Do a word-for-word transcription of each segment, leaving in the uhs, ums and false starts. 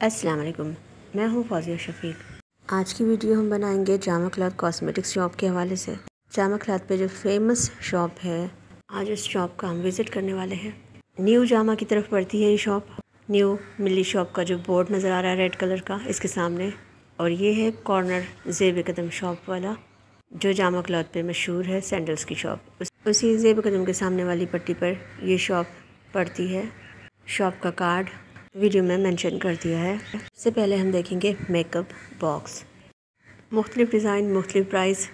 अस्सलाम वालेकुम, मैं हूँ फौजिया शफीक। आज की वीडियो हम बनाएंगे जामा क्लॉथ कॉस्मेटिक्स शॉप के हवाले से। जामा क्लॉथ पे जो फेमस शॉप है, आज इस शॉप का हम विज़िट करने वाले हैं। न्यू जामा की तरफ पड़ती है ये शॉप। न्यू मिली शॉप का जो बोर्ड नज़र आ रहा है रेड कलर का इसके सामने, और ये है कॉर्नर ज़ेब कदम शॉप वाला जो जामा क्लॉथ पे मशहूर है, सैंडल्स की शॉप। उस, उसी ज़ेब कदम के सामने वाली पट्टी पर ये शॉप पड़ती है। शॉप का कार्ड वीडियो में मेंशन कर दिया है। सबसे पहले हम देखेंगे मेकअप बॉक्स, मुख्तलिफ डिज़ाइन, मुख्तलिफ प्राइस।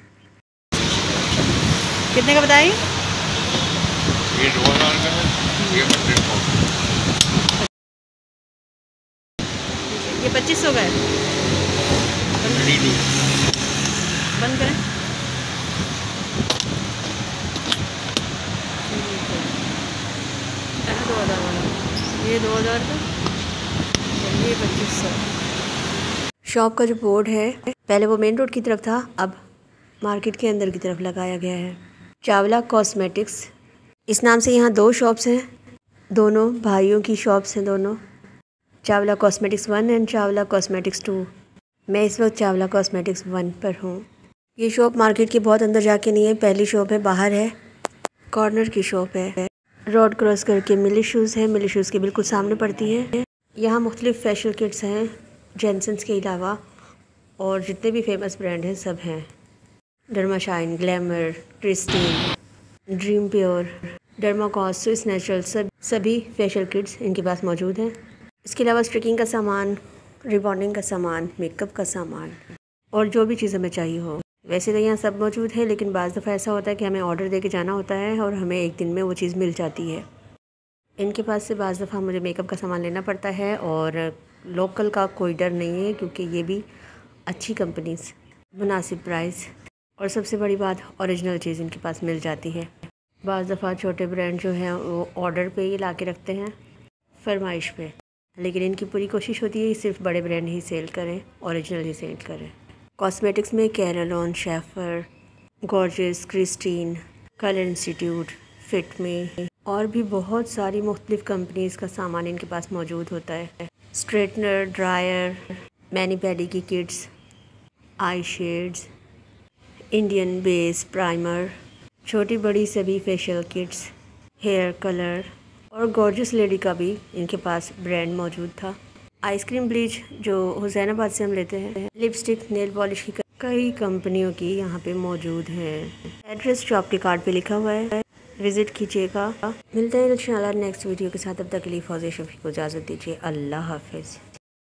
कितने का बताइए? ये दो हज़ार का है, ये हंड्रेड का। ये पच्चीस सौ का है। बंद करें। दो हज़ार वाला, ये दो हज़ार का, ये पच्चीस सौ। शॉप का जो बोर्ड है पहले वो मेन रोड की तरफ था, अब मार्केट के अंदर की तरफ लगाया गया है। चावला कॉस्मेटिक्स इस नाम से यहाँ दो शॉप्स हैं, दोनों भाइयों की शॉप्स हैं दोनों, Chawla cosmetics one and Chawla cosmetics two. मैं इस वक्त चावला कॉस्मेटिक्स वन पर हूँ। ये शॉप मार्केट के बहुत अंदर जाके नहीं है, पहली शॉप है, बाहर है, कॉर्नर की शॉप है। रोड क्रॉस करके मिली शूज़ है, मिली शूज़ के बिल्कुल सामने पड़ती है। यहाँ मुख्तलिफ फेशियल किट्स हैं जेंसन्स के अलावा, और जितने भी फेमस ब्रांड हैं सब हैं। Dermashine, Glamour, Christine, Dream Pure, Dermacos, Swiss Natural, सब सभी फेशियल किट्स इनके पास मौजूद हैं। इसके अलावा स्ट्रिकिंग का सामान, रिबॉन्डिंग का सामान, मेकअप का सामान और जो भी चीज़ हमें चाहिए हो। वैसे तो यहाँ सब मौजूद है, लेकिन बाज़ दफ़ा ऐसा होता है कि हमें ऑर्डर दे के जाना होता है और हमें एक दिन में वो चीज़ मिल जाती है। इनके पास से बाज़ दफ़ा मुझे मेकअप का सामान लेना पड़ता है, और लोकल का कोई डर नहीं है क्योंकि ये भी अच्छी कंपनीज, मुनासिब प्राइस, और सबसे बड़ी बात ओरिजिनल चीज़ इनके पास मिल जाती है। बाज़ दफ़ा छोटे ब्रांड जो हैं वो ऑर्डर पे ही ला के रखते हैं, फरमाइश पे, लेकिन इनकी पूरी कोशिश होती है कि सिर्फ बड़े ब्रांड ही सेल करें, ओरिजिनल ही सेल करें। कॉस्मेटिक्स में कैरलॉन, शेफर, Gorgeous, Christine, colour institute, Fit Me और भी बहुत सारी मुख्तलिफ कंपनीज़ का सामान इनके पास मौजूद होता है। स्ट्रेटनर, ड्रायर, मैनी पैडी की kits, eye shades, Indian base, primer, छोटी बड़ी सभी फेशियल किट्स, हेयर कलर, और गॉर्जियस लेडी का भी इनके पास ब्रांड मौजूद था। आइसक्रीम ब्लीच जो हुसैनाबाद से हम लेते हैं, लिपस्टिक, नेल पॉलिश की कई कंपनियों की यहाँ पे मौजूद है। एड्रेस शॉप के कार्ड पे लिखा हुआ है, विज़िट कीजिएगा। मिलते हैं इंशाल्लाह नेक्स्ट वीडियो के साथ। अब तक के लिए फौजिया शफीक को इजाज़त दीजिए। अल्लाह हाफिज़।